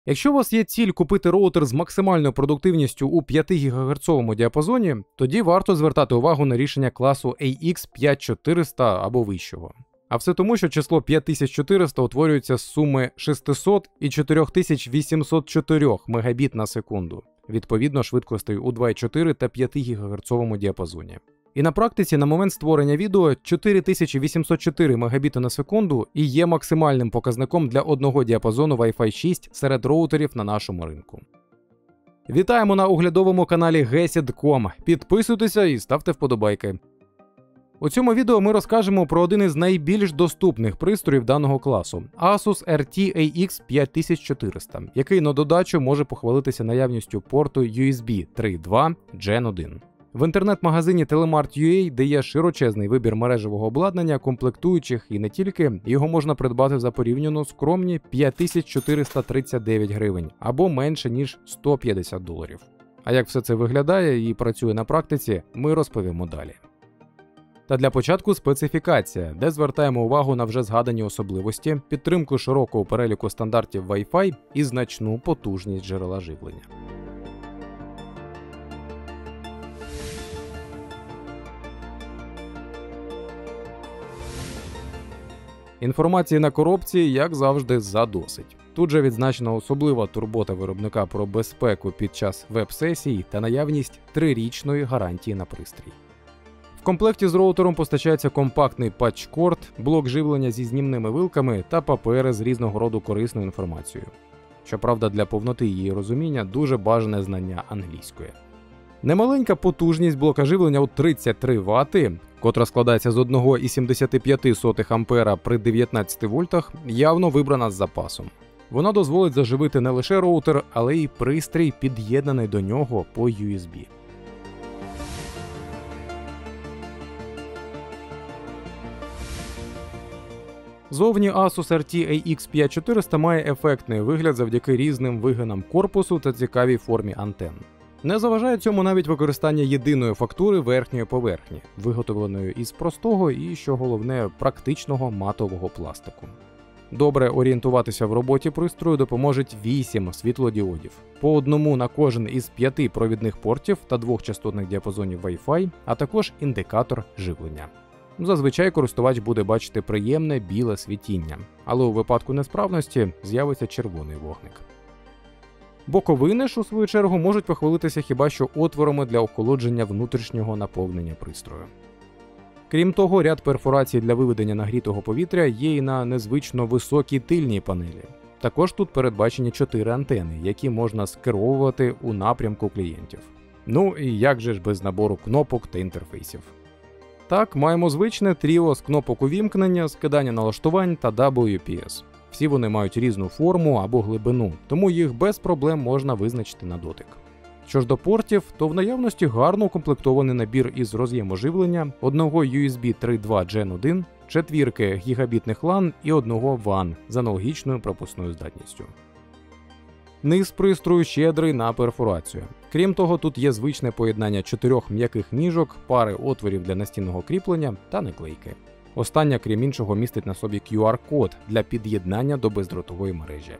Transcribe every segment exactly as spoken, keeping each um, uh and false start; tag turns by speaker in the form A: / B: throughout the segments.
A: Якщо у вас є ціль купити роутер з максимальною продуктивністю у п'ятигігагерцовому діапазоні, тоді варто звертати увагу на рішення класу ей ікс п'ять чотириста або вищого. А все тому, що число п'ять тисяч чотириста утворюється з суми шестисот і чотири тисячі вісімсот чотири мегабіт на секунду, відповідно швидкостей у два і чотири та п'ятигігагерцовому діапазоні. І на практиці на момент створення відео чотири тисячі вісімсот чотири мегабіти на секунду і є максимальним показником для одного діапазону Wi-Fi шість серед роутерів на нашому ринку. Вітаємо на оглядовому каналі гесід крапка ком. Підписуйтеся і ставте вподобайки. У цьому відео ми розкажемо про один із найбільш доступних пристроїв даного класу – Asus ар ті ей ікс п'ять тисяч чотириста, який на додачу може похвалитися наявністю порту ю ес бі три крапка два джен один. В інтернет-магазині Telemart крапка ю а, де є широчезний вибір мережевого обладнання, комплектуючих і не тільки, його можна придбати за порівняно скромні п'ять тисяч чотириста тридцять дев'ять гривень або менше ніж сто п'ятдесят доларів. А як все це виглядає і працює на практиці, ми розповімо далі. Та для початку специфікація, де звертаємо увагу на вже згадані особливості, підтримку широкого переліку стандартів Wi-Fi і значну потужність джерела живлення. Інформації на коробці, як завжди, задосить. Тут же відзначена особлива турбота виробника про безпеку під час веб-сесій та наявність трирічної гарантії на пристрій. В комплекті з роутером постачається компактний патчкорд, блок живлення зі знімними вилками та папери з різного роду корисною інформацією. Щоправда, для повноти її розуміння дуже бажане знання англійської. Немаленька потужність блока живлення у тридцять три вати, котра складається з один цілих сімдесят п'ять сотих ампера при дев'ятнадцяти вольтах, явно вибрана з запасом. Вона дозволить заживити не лише роутер, але й пристрій, під'єднаний до нього по ю ес бі. Зовні Asus ар ті ей ікс п'ять чотириста має ефектний вигляд завдяки різним вигинам корпусу та цікавій формі антенн. Не заважає цьому навіть використання єдиної фактури верхньої поверхні, виготовленої із простого і, що головне, практичного матового пластику. Добре орієнтуватися в роботі пристрою допоможуть вісім світлодіодів, по одному на кожен із п'яти провідних портів та двох частотних діапазонів Wi-Fi, а також індикатор живлення. Зазвичай користувач буде бачити приємне біле світіння, але у випадку несправності з'явиться червоний вогник. Боковини ж, у свою чергу, можуть похвалитися хіба що отворами для охолодження внутрішнього наповнення пристрою. Крім того, ряд перфорацій для виведення нагрітого повітря є і на незвично високій тильній панелі. Також тут передбачені чотири антени, які можна скеровувати у напрямку клієнтів. Ну і як же ж без набору кнопок та інтерфейсів. Так, маємо звичне тріо з кнопок увімкнення, скидання налаштувань та дабл ю пі ес. Всі вони мають різну форму або глибину, тому їх без проблем можна визначити на дотик. Що ж до портів, то в наявності гарно укомплектований набір із роз'єму живлення, одного ю ес бі три крапка два джен один, четвірки гігабітних лан і одного ван з аналогічною пропускною здатністю. Низ пристрою щедрий на перфорацію. Крім того, тут є звичне поєднання чотирьох м'яких ніжок, пари отворів для настінного кріплення та наклейки. Остання, крім іншого, містить на собі кю ар-код для під'єднання до бездротової мережі.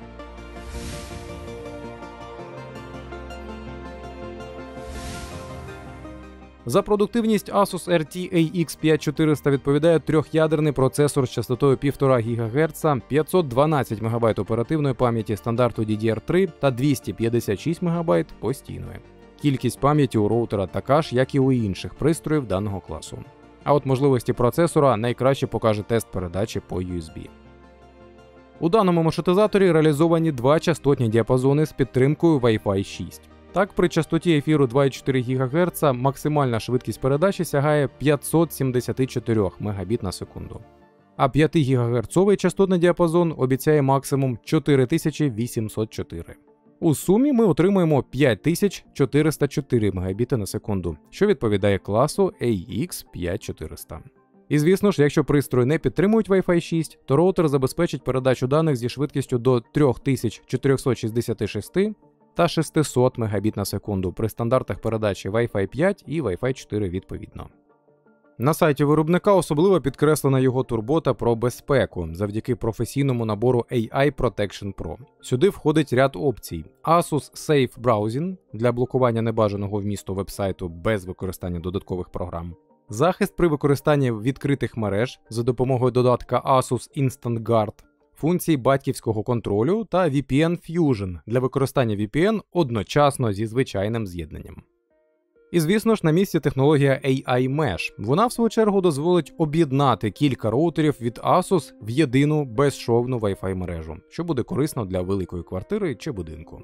A: За продуктивність Asus ар ті ей ікс п'ять чотириста відповідає трьохядерний процесор з частотою півтора гігагерца, п'ятсот дванадцять мегабайт оперативної пам'яті стандарту ді ді ар три та двісті п'ятдесят шість мегабайт постійної. Кількість пам'яті у роутера така ж, як і у інших пристроїв даного класу. А от можливості процесора найкраще покаже тест передачі по ю ес бі. У даному маршрутизаторі реалізовані два частотні діапазони з підтримкою Wi-Fi шість. Так, при частоті ефіру два і чотири гігагерца максимальна швидкість передачі сягає п'ятсот сімдесят чотири мегабіт на секунду. А п'ятигігагерцовий частотний діапазон обіцяє максимум чотири тисячі вісімсот чотири. У сумі ми отримуємо п'ять тисяч чотириста чотири мегабіти на секунду, що відповідає класу ей ікс п'ять чотириста. І звісно ж, якщо пристрої не підтримують Wi-Fi шість, то роутер забезпечить передачу даних зі швидкістю до три тисячі чотириста шістдесят шість та шістсот мегабіт на секунду при стандартах передачі Wi-Fi п'ять і Wi-Fi чотири відповідно. На сайті виробника особливо підкреслена його турбота про безпеку завдяки професійному набору ей ай Protection Pro. Сюди входить ряд опцій: Asus Safe Browsing для блокування небажаного вмісту вебсайту без використання додаткових програм, захист при використанні відкритих мереж за допомогою додатка Asus Instant Guard, функції батьківського контролю та ві пі ен Fusion для використання ві пі ен одночасно зі звичайним з'єднанням. І звісно ж на місці технологія ей ай Mesh. Вона в свою чергу дозволить об'єднати кілька роутерів від Asus в єдину безшовну Wi-Fi мережу, що буде корисно для великої квартири чи будинку.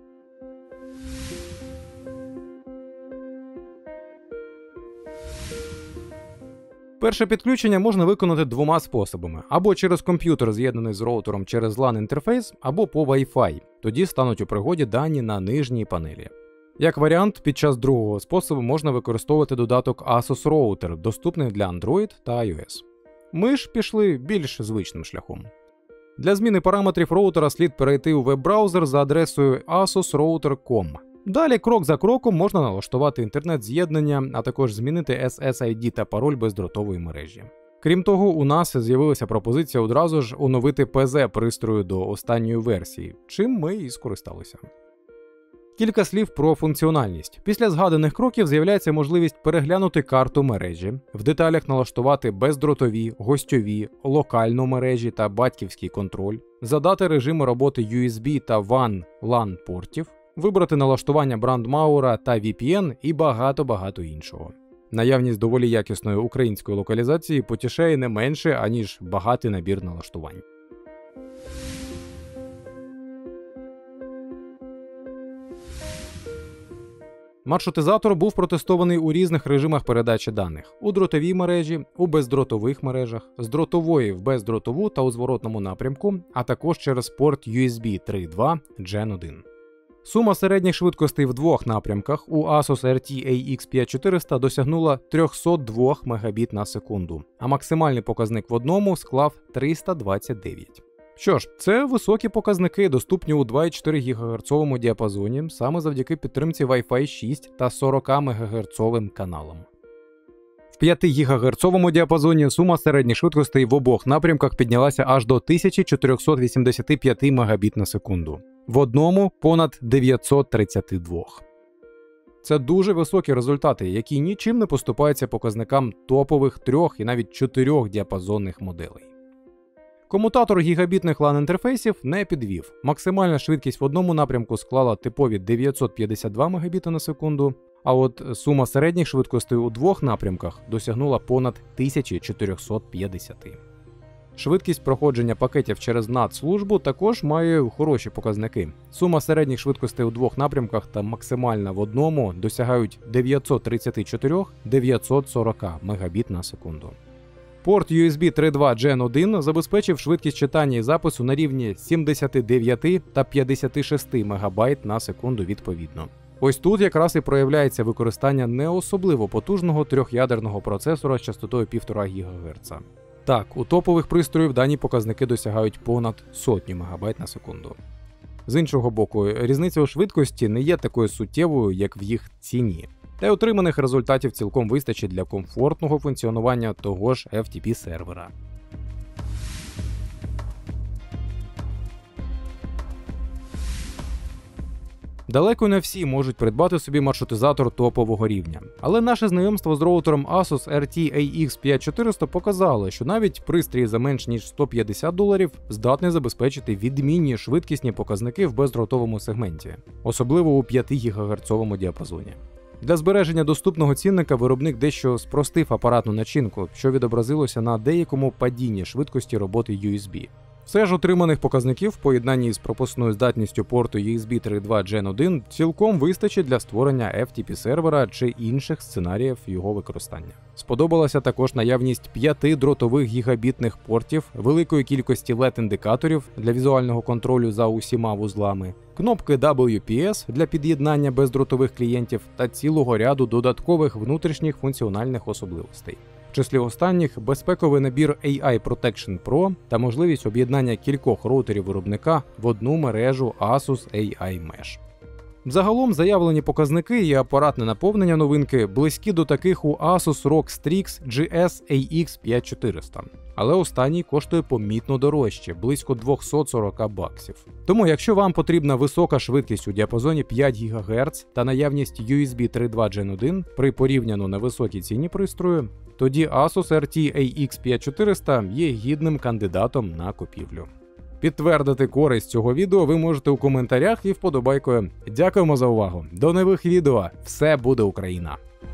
A: Перше підключення можна виконати двома способами: або через комп'ютер, з'єднаний з роутером через лан-інтерфейс, або по Wi-Fi. Тоді стануть у пригоді дані на нижній панелі. Як варіант, під час другого способу можна використовувати додаток Asus Router, доступний для Android та iOS. Ми ж пішли більш звичним шляхом. Для зміни параметрів роутера слід перейти у веб-браузер за адресою asus router крапка ком. Далі крок за кроком можна налаштувати інтернет-з'єднання, а також змінити ес ес ай ді та пароль бездротової мережі. Крім того, у нас з'явилася пропозиція одразу ж оновити пі зет пристрою до останньої версії, чим ми і скористалися. Кілька слів про функціональність. Після згаданих кроків з'являється можливість переглянути карту мережі, в деталях налаштувати бездротові, гостьові, локальну мережі та батьківський контроль, задати режими роботи ю ес бі та ван лан портів, вибрати налаштування брандмауера та ві пі ен і багато-багато іншого. Наявність доволі якісної української локалізації потішає не менше, аніж багатий набір налаштувань. Маршрутизатор був протестований у різних режимах передачі даних: у дротовій мережі, у бездротових мережах, з дротової в бездротову та у зворотному напрямку, а також через порт ю ес бі три точка два джен один. Сума середніх швидкостей в двох напрямках у Asus ар ті ей ікс п'ять чотириста досягнула триста два мегабіт на секунду, а максимальний показник в одному склав триста двадцять дев'ять. Що ж, це високі показники, доступні у два цілих чотири гігагерцовому діапазоні саме завдяки підтримці Wi-Fi шість та сорок мегагерцовим каналам. В п'ять гігагерцовому діапазоні сума середніх швидкостей в обох напрямках піднялася аж до тисяча чотириста вісімдесят п'ять мегабіт на секунду. В одному понад дев'ятсот тридцять два. Це дуже високі результати, які нічим не поступаються показникам топових трьох і навіть чотирьох діапазонних моделей. Комутатор гігабітних лан-інтерфейсів не підвів. Максимальна швидкість в одному напрямку склала типові дев'ятсот п'ятдесят два мегабіта на секунду, а от сума середніх швидкостей у двох напрямках досягнула понад тисяча чотириста п'ятдесят. Швидкість проходження пакетів через над-службу також має хороші показники. Сума середніх швидкостей у двох напрямках та максимальна в одному досягають дев'ятсот тридцять чотири - дев'ятсот сорок мегабіт на секунду. Порт ю ес бі три точка два джен один забезпечив швидкість читання і запису на рівні сімдесят дев'ять та п'ятдесят шість мегабайт на секунду відповідно. Ось тут якраз і проявляється використання не особливо потужного трьохядерного процесора з частотою півтора гігагерца. Так, у топових пристроїв дані показники досягають понад сотню мегабайт на секунду. З іншого боку, різниця у швидкості не є такою суттєвою, як в їх ціні. Та й отриманих результатів цілком вистачить для комфортного функціонування того ж еф ті пі-сервера. Далеко не всі можуть придбати собі маршрутизатор топового рівня. Але наше знайомство з роутером Asus ар ті ей ікс п'ять чотириста показало, що навіть пристрій за менш ніж сто п'ятдесят доларів здатний забезпечити відмінні швидкісні показники в бездротовому сегменті, особливо у п'ять гігагерцовому діапазоні. Для збереження доступного цінника виробник дещо спростив апаратну начинку, що відобразилося на деякому падінні швидкості роботи ю ес бі. Все ж отриманих показників в поєднанні з пропускною здатністю порту ю ес бі три точка два джен один цілком вистачить для створення еф ті пі-сервера чи інших сценаріїв його використання. Сподобалася також наявність п'яти дротових гігабітних портів, великої кількості ел і ді-індикаторів для візуального контролю за усіма вузлами, кнопки дабл ю пі ес для під'єднання бездротових клієнтів та цілого ряду додаткових внутрішніх функціональних особливостей. В числі останніх безпековий набір ей ай Protection Pro та можливість об'єднання кількох роутерів виробника в одну мережу Asus ей ай Mesh. Загалом заявлені показники і апаратне наповнення новинки близькі до таких у Asus рог Strix джі ес ей ікс п'ять чотириста. Але останній коштує помітно дорожче, близько двісті сорок баксів. Тому якщо вам потрібна висока швидкість у діапазоні п'ять гігагерц та наявність ю ес бі три точка два джен один при порівняно невисокій ціні пристрою, тоді Asus ар ті ей ікс п'ять чотириста є гідним кандидатом на купівлю. Підтвердити користь цього відео ви можете у коментарях і вподобайкою. Дякуємо за увагу. До нових відео. Все буде Україна!